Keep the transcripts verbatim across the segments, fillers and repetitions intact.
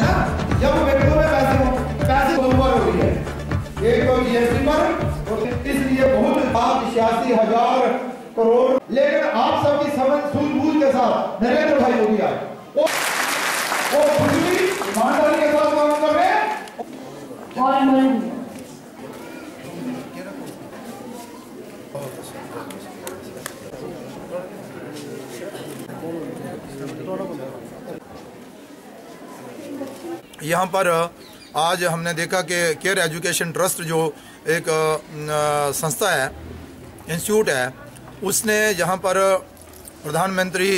ना, जब बैंकों में पैसे पैसे बंपर हो रही है एक तो जीएसटी पर, इसलिए बहुत लाख छियासी हजार करोड़। लेकिन आप सबकी समझ सूझबूझ के साथ नरेंद्र भाई मोदी आए, वो खुद भी ईमानदारी के साथ काम कर रहे हैं। यहाँ पर आज हमने देखा कि केयर एजुकेशन ट्रस्ट जो एक संस्था है, इंस्टीट्यूट है, उसने यहाँ पर प्रधानमंत्री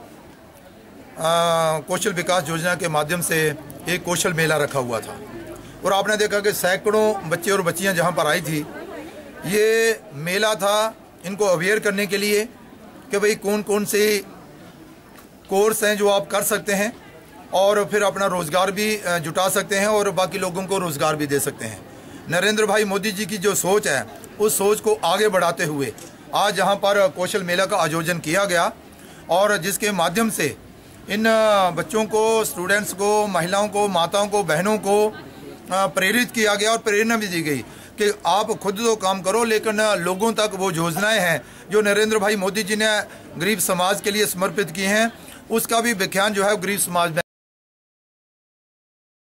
कौशल विकास योजना के माध्यम से एक कौशल मेला रखा हुआ था और आपने देखा कि सैकड़ों बच्चे और बच्चियाँ जहाँ पर आई थी। ये मेला था इनको अवेयर करने के लिए कि भाई कौन कौन से कोर्स हैं जो आप कर सकते हैं और फिर अपना रोज़गार भी जुटा सकते हैं और बाकी लोगों को रोज़गार भी दे सकते हैं। नरेंद्र भाई मोदी जी की जो सोच है, उस सोच को आगे बढ़ाते हुए आज यहाँ पर कौशल मेला का आयोजन किया गया और जिसके माध्यम से इन बच्चों को, स्टूडेंट्स को, महिलाओं को, माताओं को, बहनों को प्रेरित किया गया और प्रेरणा भी दी गई कि आप खुद तो काम करो, लेकिन लोगों तक वो योजनाएं हैं जो नरेंद्र भाई मोदी जी ने गरीब समाज के लिए समर्पित की हैं, उसका भी व्याख्यान जो है गरीब समाज में